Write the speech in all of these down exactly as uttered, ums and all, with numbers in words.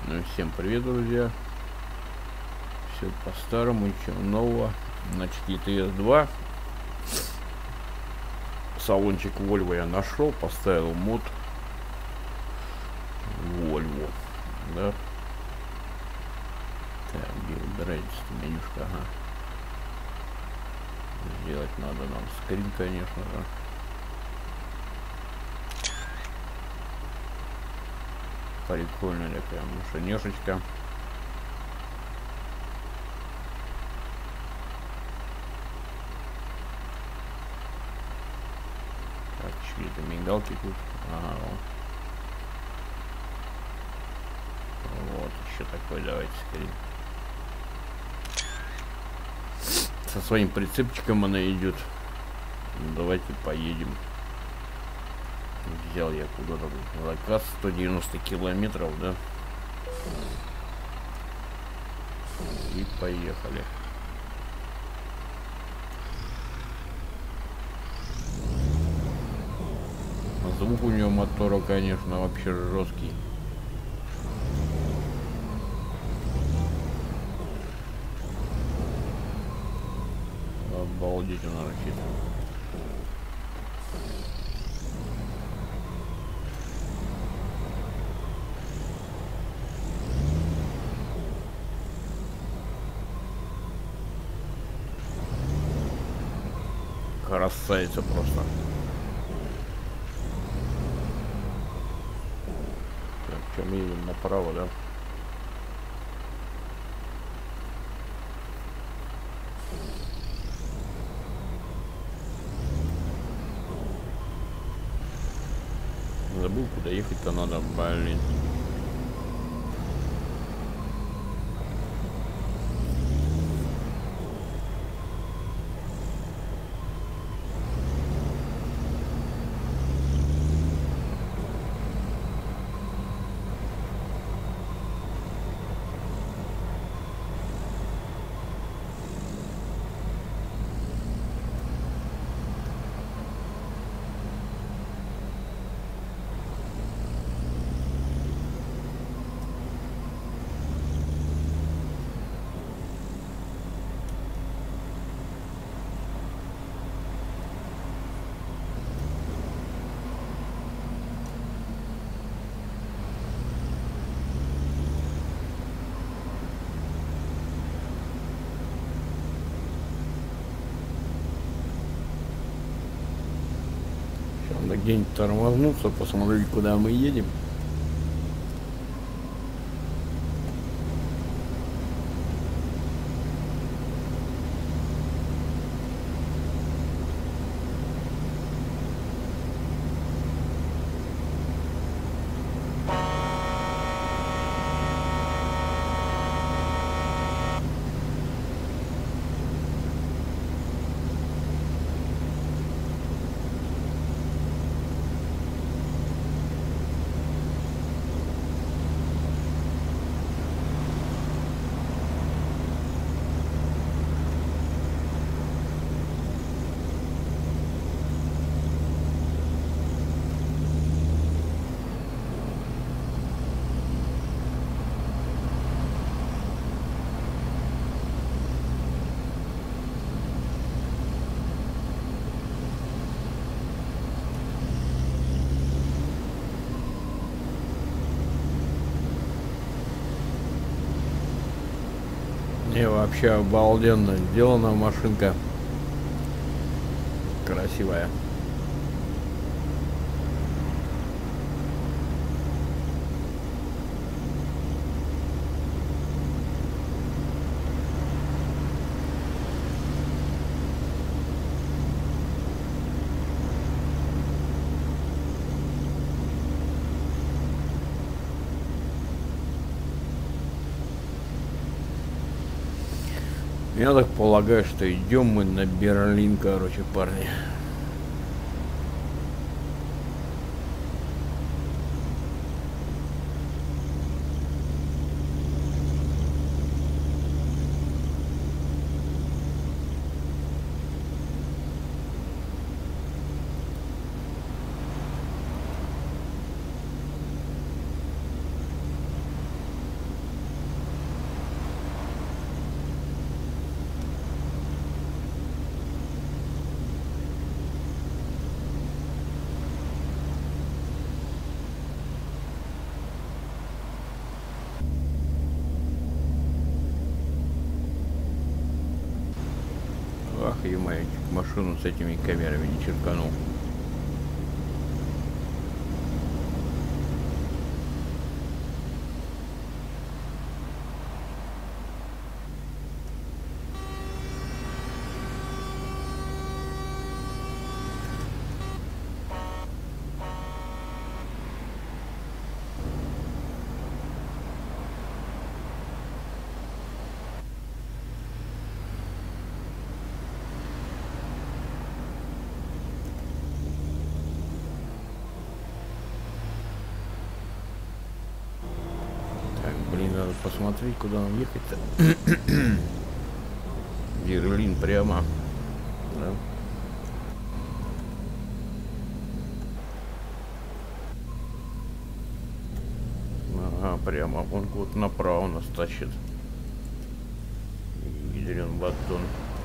Ну, всем привет, друзья. Все по-старому, ничего нового. Значит, и тэ эс два. Салончик Volvo я нашел, поставил мод Volvo. Да. Так, где выбирается менюшка, ага. Сделать надо нам скрин, конечно, да. Прикольная такая машинешечка. Так, какие-то мигалки тут. Ага, вот. Вот еще такой, давайте скрин. Со своим прицепчиком она идет. Давайте поедем. Взял я куда-то заказ сто девяносто километров, да. И поехали. Звук у него мотора, конечно, вообще жесткий. Обалдеть он рычит. Красавица просто. Так, что мы едем направо, да? Забыл, куда ехать-то надо, блин. Надо где-нибудь тормознуться, посмотреть, куда мы едем. Не, вообще обалденно сделана машинка. Красивая. Я так полагаю, что идем мы на Берлин, короче, парни. Ах, ё-моё, машину с этими камерами не черканул. Блин, надо посмотреть, куда нам ехать-то. Берлин прямо. Да? Ага, прямо. Он вот направо нас тащит. Ядрен батон.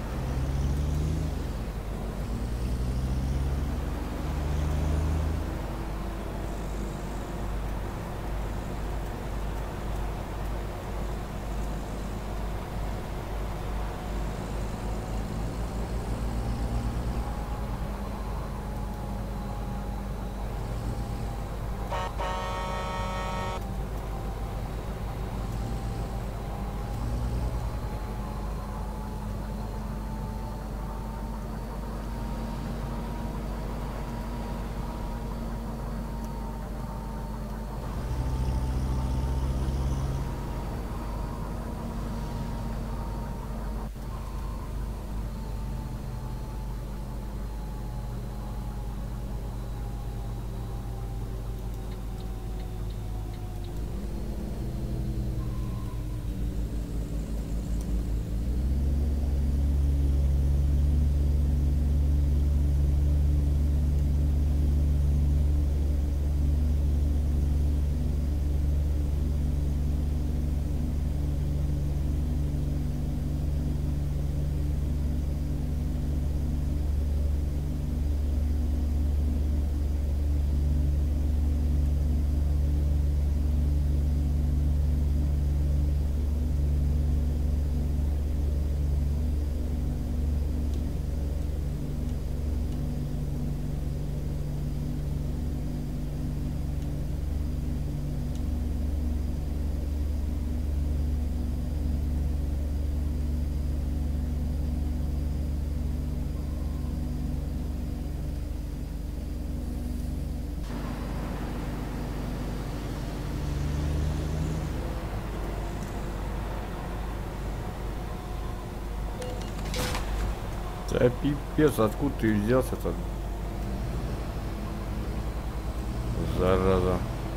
Да пипец, откуда ты взялся-то? Зараза.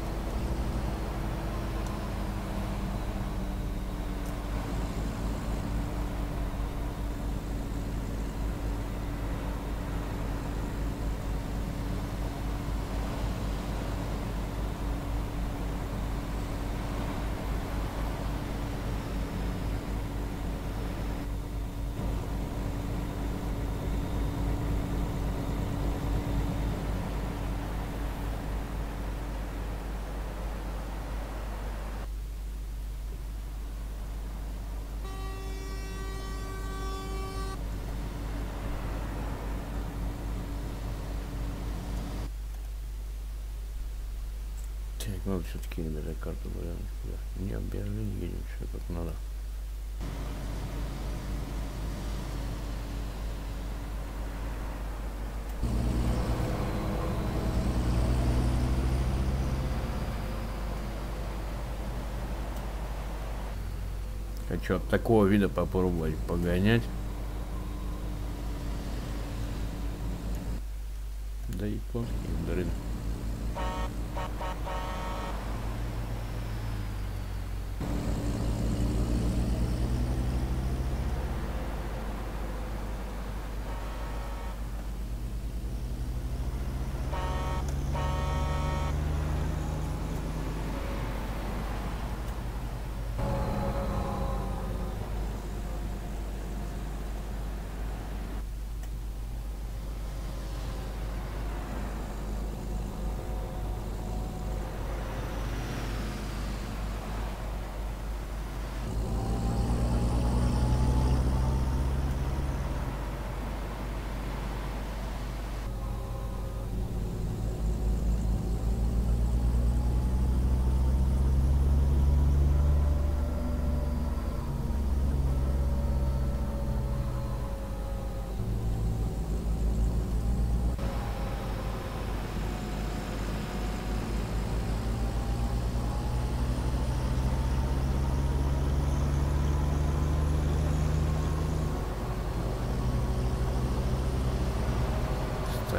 Так, надо все-таки набирать карту. Не в Берлин едем, что как надо. Хочу от такого вида попробовать погонять. Да японский, блин.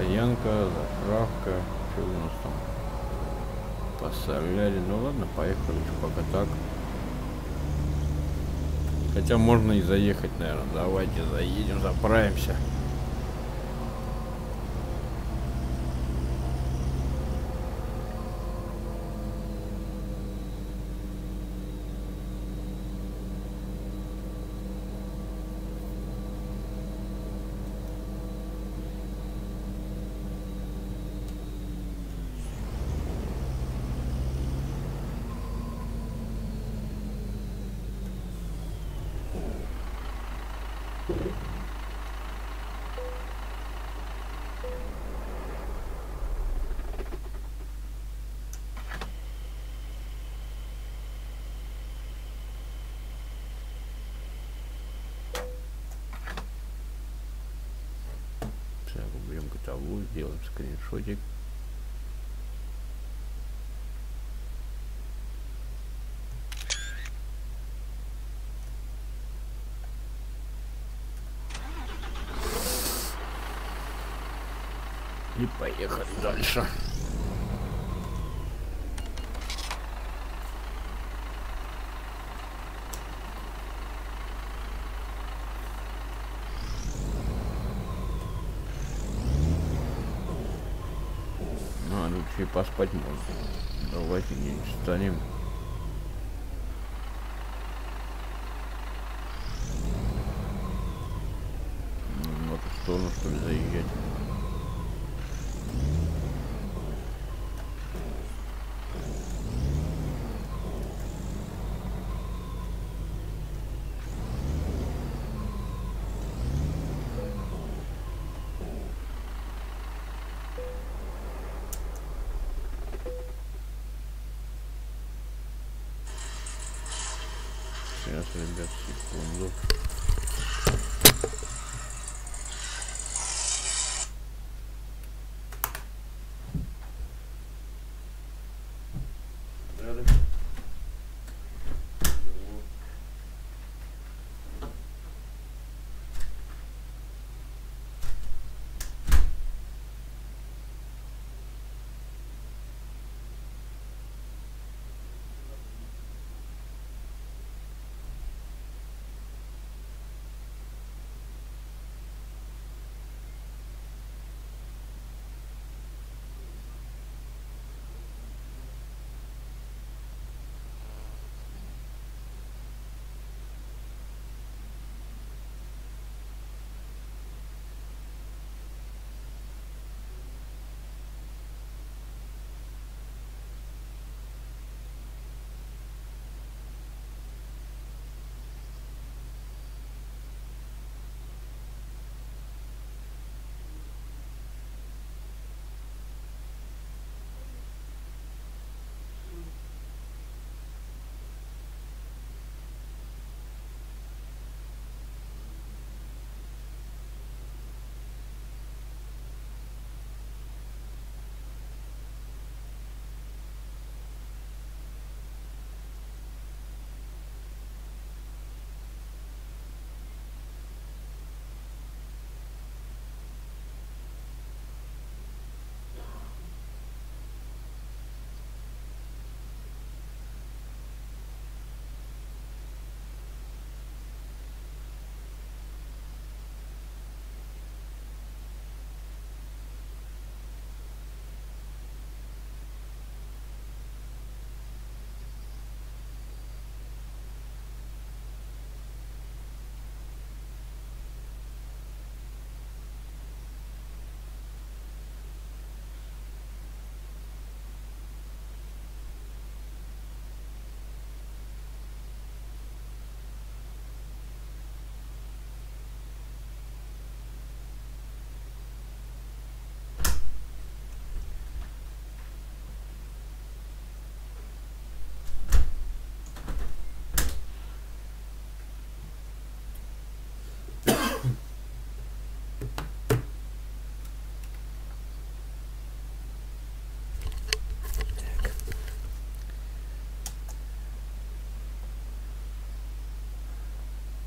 Стоянка, заправка. Что у нас там? Посоляли. Ну ладно, поехали. Что, пока так. Хотя можно и заехать, наверное. Давайте заедем, заправимся. Так, уберем каталог, сделаем скриншотик. И поехали дальше. Ну, а тут еще и поспать можно. Давайте где-нибудь встанем. Ну, в эту сторону, что ли, заезжать. Сейчас, ребят, секунду.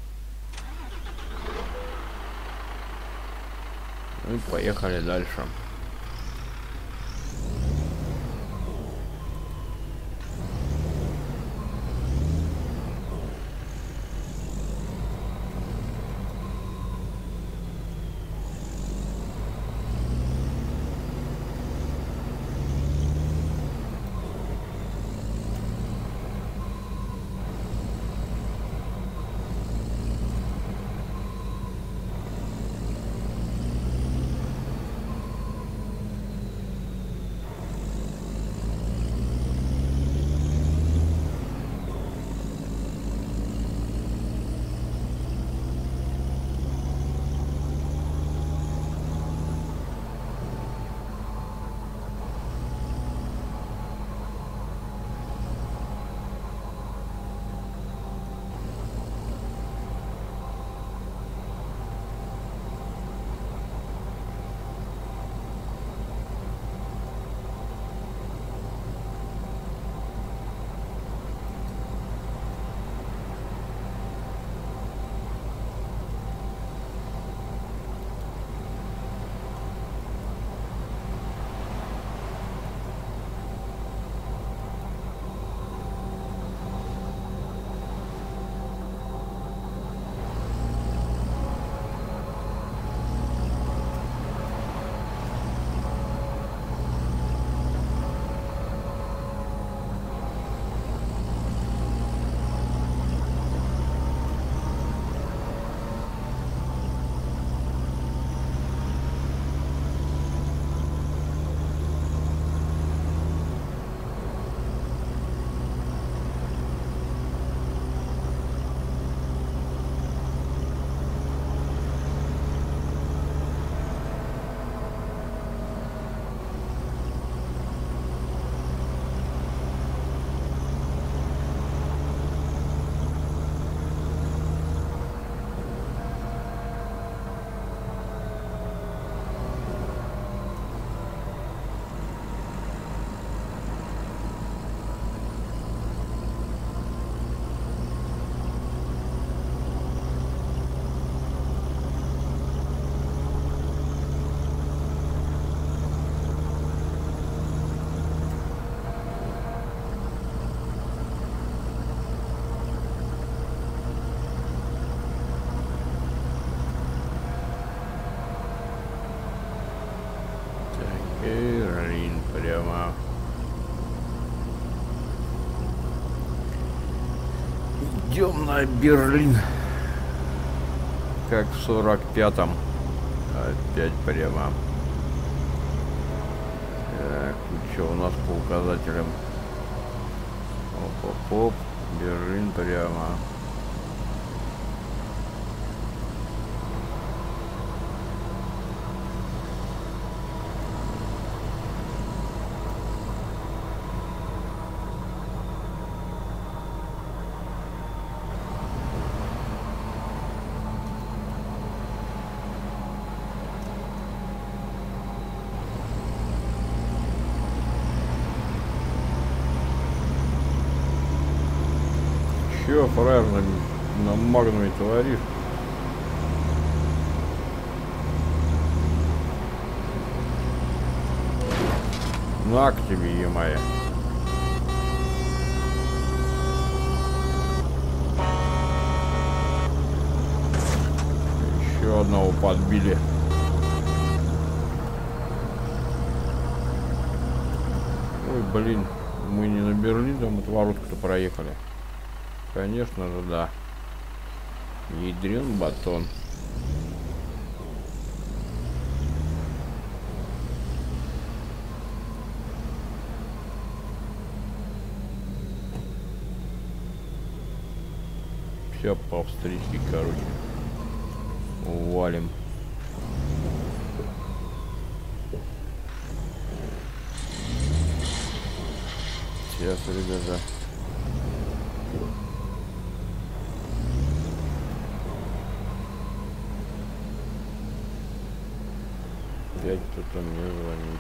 Ну и поехали дальше. прямо. Идем на Берлин. Как в сорок пятом. Опять прямо. Так, и что у нас по указателям? Оп-оп-оп. Берлин прямо. Чё, фраер, на, на магнуме творишь? На к тебе, е-моя. Еще одного подбили. Ой, блин, мы не на Берлин, там от воротку-то проехали. Конечно же, да. Ядрен батон. Все по встречке, короче. Валим. Сейчас, ребята. Опять кто-то мне звонит.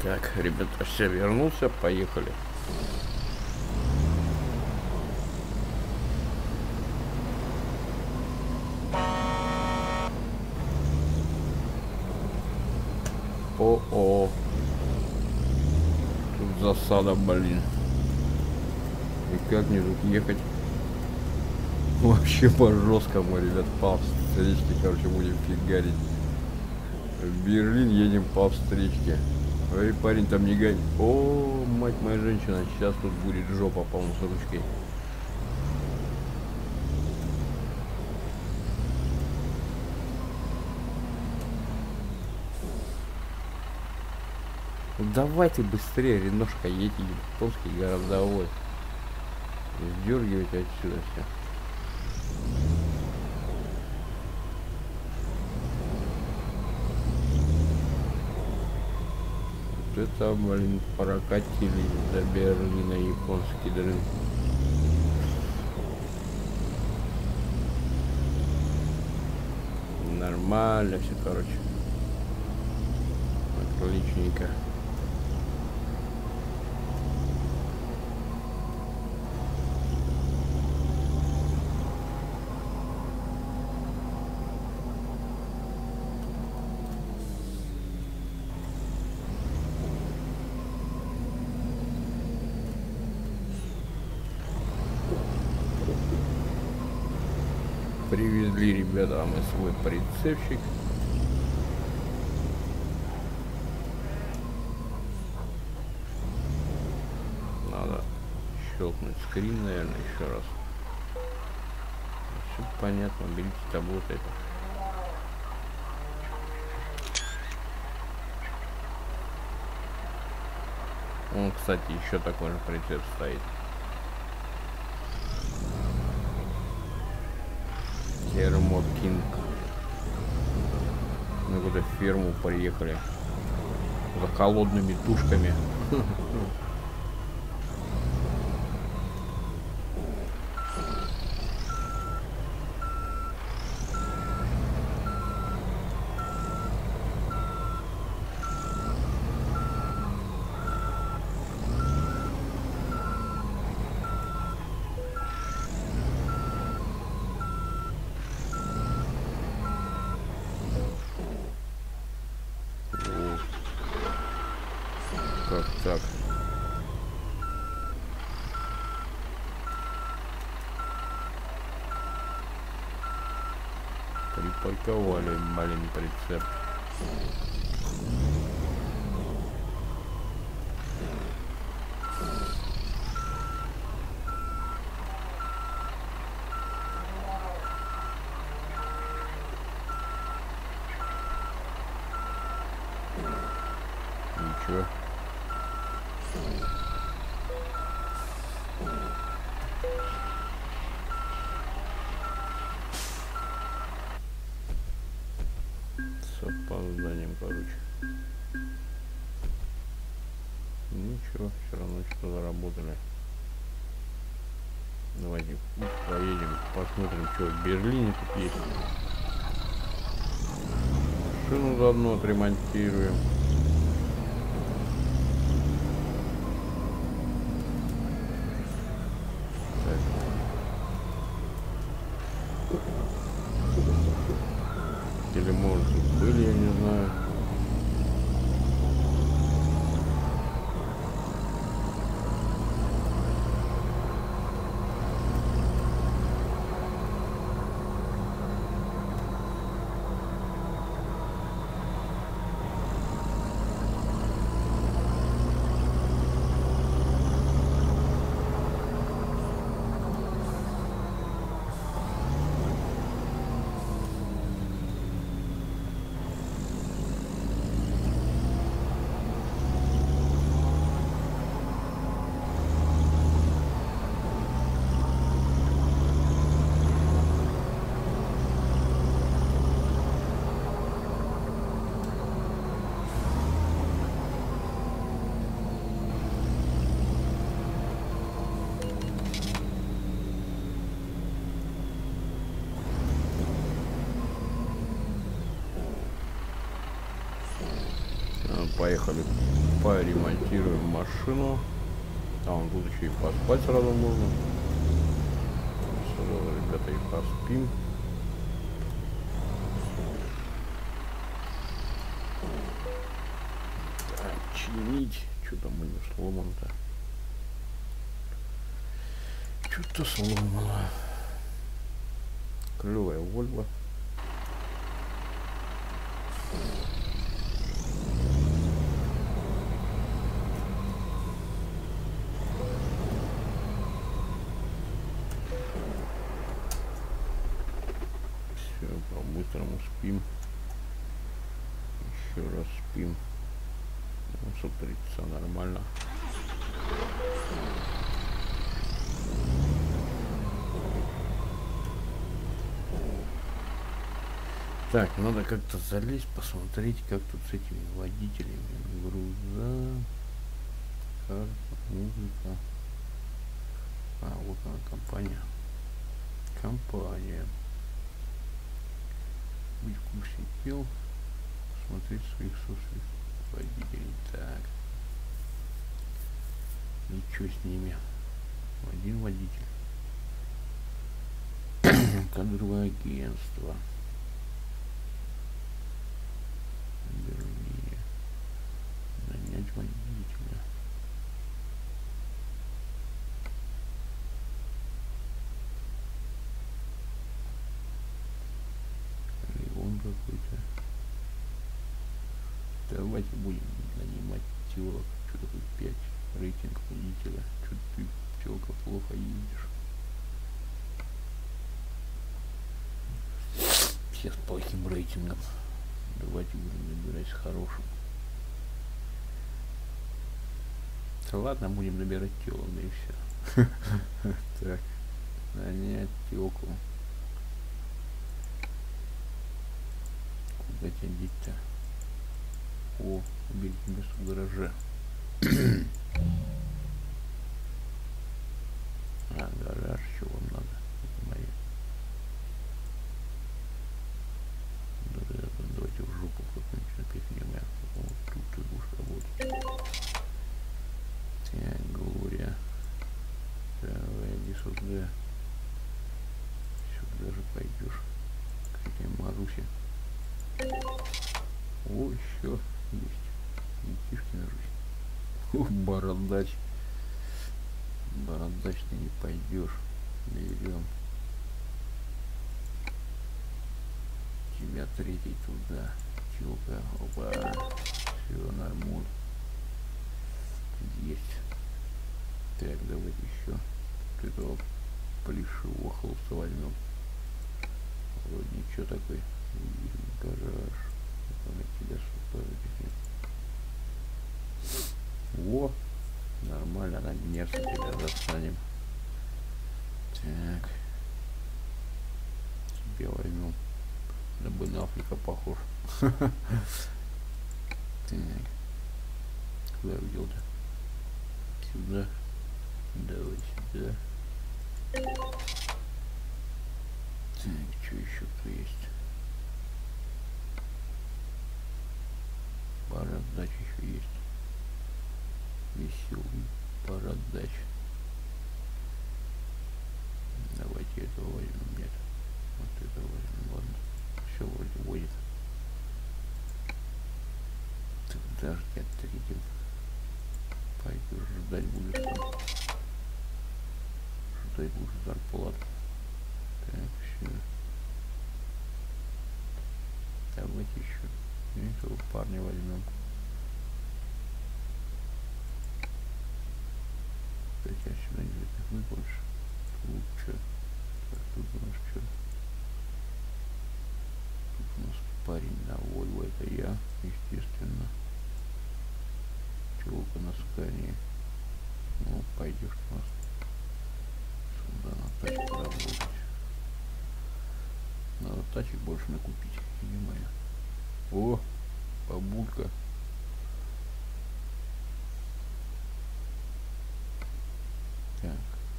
Так, ребята, все, вернулся, поехали. О-о. Тут засада, блин. И как мне тут ехать? Вообще по жесткому, ребят, по встречке, короче, будем фигарить. В Берлин едем по встречке. Ой, парень, там не гонь. О, мать моя женщина, сейчас тут будет жопа, по-моему, с ручкой. Ну давай ты быстрее, Реношка, едь, японский городовой. Сдергивайте отсюда все. Вот это, блин, прокатили до Берлина японский дрын. Нормально все, короче. Отличненько. Привезли ребята мы свой прицепчик. Надо щелкнуть скрин, наверное, еще раз. Все понятно, берите табло это. Он, кстати, еще такой же прицеп стоит. Термо Кинг. На какую-то ферму приехали за холодными тушками. Как так? Припарковали, блин, прицеп. Ничего. С опозданием, короче. Ничего, все равно что заработали. Давайте поедем, посмотрим, что в Берлине тут есть. Шину заодно отремонтируем. Или может были, я не знаю. поехали, поремонтируем машину. А вон тут еще и поспать сразу можно. Сразу, ребята, и поспим. Так, чинить. Что там у него сломано-то? Что-то сломано. Клевая Вольво. Все, по-быстрому спим. Еще раз спим. Ну, смотрится нормально. Так, надо как-то залезть, посмотреть, как тут с этими водителями. Груза, карта, музыка. А, вот она, компания. Компания. Быть в курсе дел. Смотреть своих собственных водителей. Так. Ничего с ними. Один водитель. Кадровое агентство. Берлине. Нанять водителя. Леон какой-то. Давайте будем нанимать телок. Что такое пять? Рейтинг водителя. Что ты, телка, плохо едешь? Все с плохим рейтингом. Давайте будем набирать с хорошим. Да ладно, будем набирать тело, да и все. Так, нанять телку. Куда тебя деть-то? О, убить место в гараже. А, гараж, что вам надо? Это мои. Давайте в жопу какую-нибудь напихнем. Я вот тут ты будешь работать. Так, Глория. Давай, иди сюда. Сюда же пойдешь. К этой Марусе. О, еще есть. Детишкина жизнь. Ух, бородач. Бородач ты не пойдешь. Берем. Тебя третий туда. Челка. Опа. Все, нормуль. Есть. Так, давайте еще вот этого плешивого холста возьмем. Вроде ничего такой. Гараж. Тебя сюда. О, нормально, на нервы тебя достанем. Так. Тебе возьмем. На Бен Аффлека похож. Так. Куда уйдел-то? Сюда. Давай сюда. Так, что еще тут есть? Бородач еще есть. Веселый бородач. Давайте этого возьмем. Нет. Вот это возьмем. Ладно. Все вроде будет. Тогда ждать третьим. Пойдешь ждать будешь там. Ждать будешь зарплату. Так, все. Давайте еще. И этого парня возьмем. Кстати, я сюда не запихну больше. Лучше. Так, тут у нас что? Тут у нас парень на Вольво. Это я, естественно. Челка на Скане. Ну, пойдешь у нас сюда на тачку работать. Надо тачек больше накупить. Понимаю. О, бабулька. Так.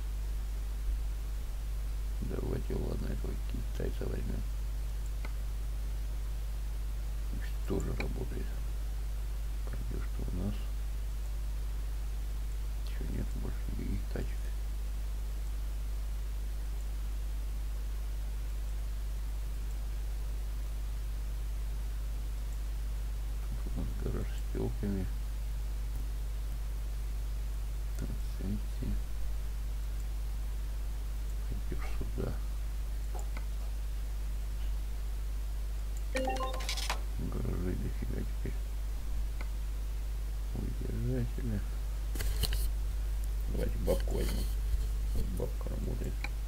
Давайте, ладно, этого китайца возьмем. Пусть тоже работает. Пойдешь пчелками. Проценте. Идешь сюда. Гаражи дофига теперь. Удержатели. Давайте бабку возьмем. Бабка работает.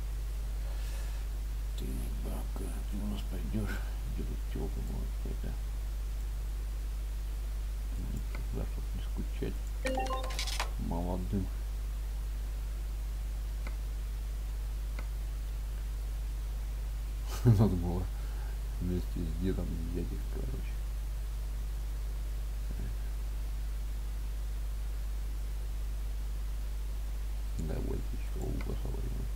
Ты, бабка, ты у нас пойдешь. Где тут пчелка будет какая-то? Туда, чтобы не скучать молодым. Надо было вместе с дедом взять их, короче. Давайте еще угла соварим.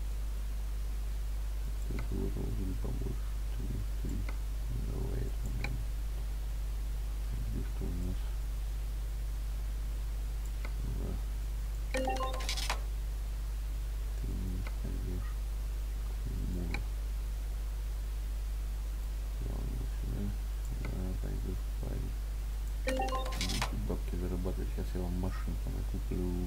Это вот уже побольше. Три, три. Давай это. Где что у нас? Да. Ты не пойдешь. Мура. Ладно, сюда. Да, пойдешь парень. Будете бабки зарабатывать. Сейчас я вам машинку накуплю.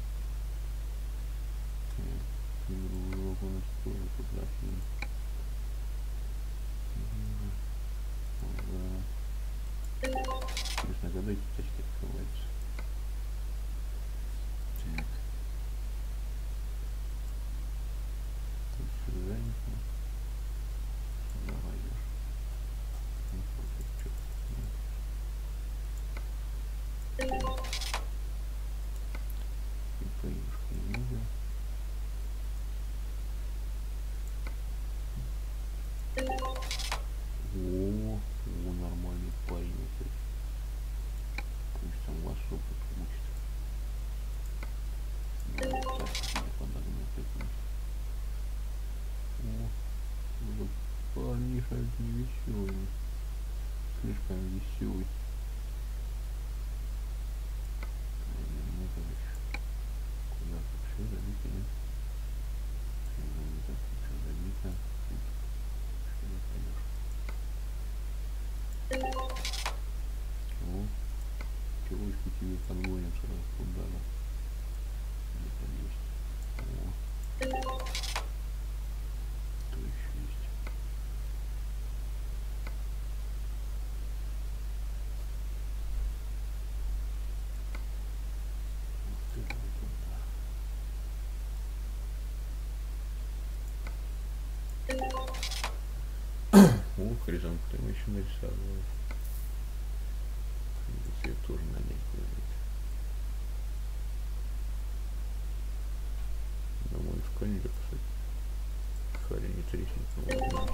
Урок у нас тоже туда. Интересно, когда эти тачки открываются? Так. Тут все занято. Сюда пойдешь. Ну, тут что? И поедешь к нему. О, о, нормальный парень. Пусть он вас опыт учит. Да, так, себе подогнул таким. О, этот парниша не веселый. Слишком веселый. Ну, короче. Куда тут все забито, нет? Не так, все забито. О, телочку тебе подгонят сразу туда, да. Где-то есть. О. Что еще есть? Ух ты, вот туда. О, хризантемы еще нарисовали. Цвет тоже надеть будет. Думаю, в коне кстати. Харя не треснет, но ладно.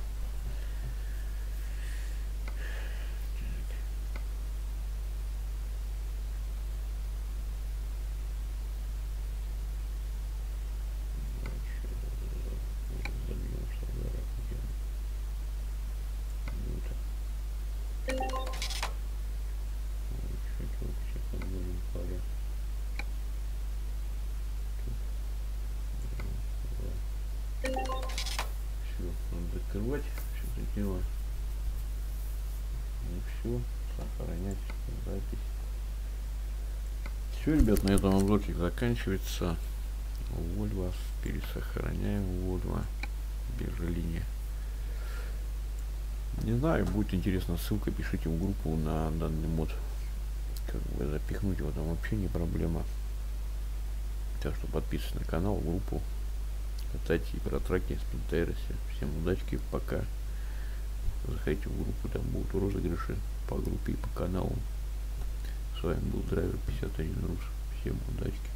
Все, надо закрывать все это дело. И все, сохранять запись. Все, ребят, на этом обзорчик заканчивается. Volvo, пересохраняем Volvo Берлине. Не знаю, будет интересно, ссылка пишите в группу на данный мод. Как бы запихнуть его там вообще не проблема. Так что подписывайтесь на канал, группу. Кстати, про траки с Пинтересе. Всем удачки, пока. Заходите в группу, там будут розыгрыши по группе и по каналу. С вами был Драйвер пятьдесят один Рус. Всем удачки.